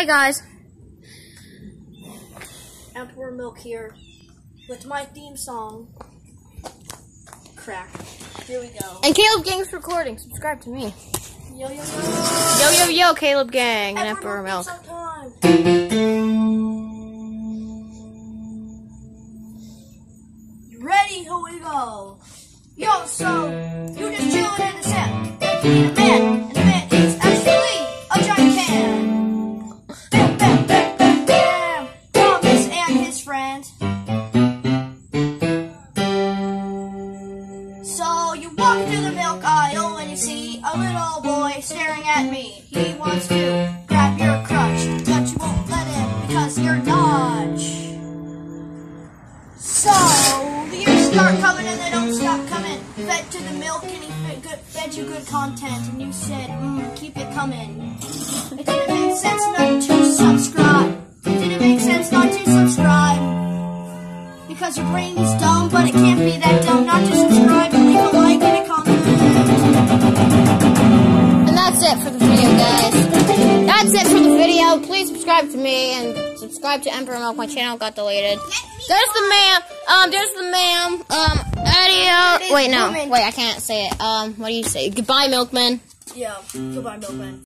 Hey guys, Emperor Milk here with my theme song. Crack. Here we go. and Caleb Gang's recording. Subscribe to me. Yo yo yo. Yo yo yo, Caleb Gang and Emperor Milk. Sometime. You ready? Here we go. Yo, so you just chilling in the set. You need a man, and the man is actually a giant can. Bam bam bam bam bam. Thomas and his friend. So you walk into the milk aisle and you see a little boy staring at me. He wants to grab your crutch, but you won't let him because you're Dodge. So the years start coming and they don't stop coming. Fed to the milk and he fed you good content, and you said, keep it coming. It didn't make sense not to subscribe. It didn't make sense not to subscribe. Because your brain is dumb, but it can't be that dumb not to subscribe and leave a like and a comment. And that's it for the video, guys. That's it for the video. Please subscribe to me and subscribe to Emperor Milk. My channel got deleted. There's the ma'am. There's the ma'am. Adios. Wait, no. Wait, I can't say it. What do you say? Goodbye, Milkman. Yeah, goodbye, Milkman.